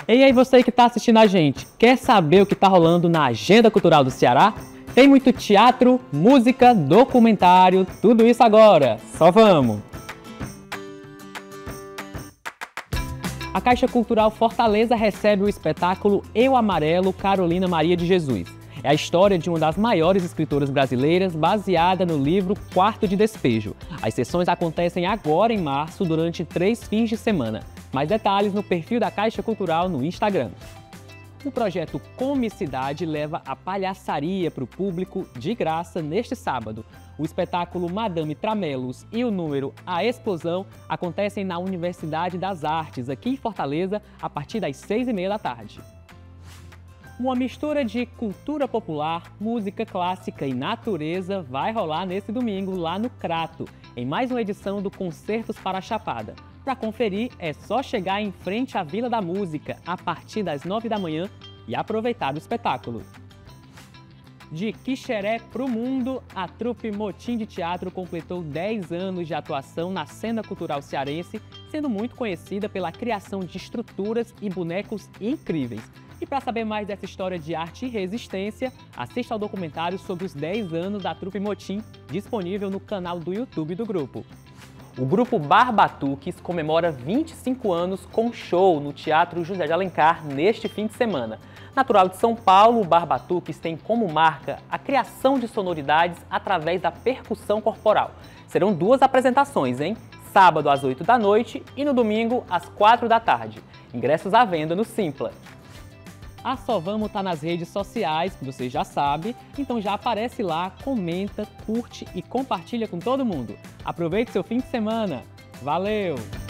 E aí você que está assistindo a gente, quer saber o que está rolando na agenda cultural do Ceará? Tem muito teatro, música, documentário, tudo isso agora. Só vamos! A Caixa Cultural Fortaleza recebe o espetáculo Eu Amarelo, Carolina Maria de Jesus. É a história de uma das maiores escritoras brasileiras, baseada no livro Quarto de Despejo. As sessões acontecem agora em março, durante 3 fins de semana. Mais detalhes no perfil da Caixa Cultural no Instagram. O projeto Comicidade leva a palhaçaria para o público de graça neste sábado. O espetáculo Madame Tramelos e o número A Explosão acontecem na Universidade das Artes, aqui em Fortaleza, a partir das 6h30 da tarde. Uma mistura de cultura popular, música clássica e natureza vai rolar nesse domingo lá no Crato, em mais uma edição do Concertos para a Chapada. Para conferir, é só chegar em frente à Vila da Música a partir das 9 da manhã e aproveitar o espetáculo. De Quixeré pro mundo, a trupe Motim de Teatro completou 10 anos de atuação na cena cultural cearense, sendo muito conhecida pela criação de estruturas e bonecos incríveis. E para saber mais dessa história de arte e resistência, assista ao documentário sobre os 10 anos da trupe Motim, disponível no canal do YouTube do grupo. O grupo Barbatuques comemora 25 anos com show no Teatro José de Alencar neste fim de semana. Natural de São Paulo, o Barbatuques tem como marca a criação de sonoridades através da percussão corporal. Serão 2 apresentações, hein? Sábado às 8 da noite e no domingo às 4 da tarde. Ingressos à venda no Simpla. A Só Vamos tá nas redes sociais, que você já sabe, então já aparece lá, comenta, curte e compartilha com todo mundo. Aproveite seu fim de semana. Valeu!